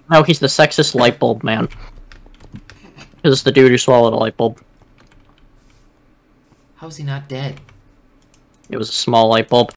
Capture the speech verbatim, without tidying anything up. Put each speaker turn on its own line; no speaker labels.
No, he's the sexist light bulb man. Because it's the dude who swallowed a light bulb.
How is he not dead?
It was a small light bulb.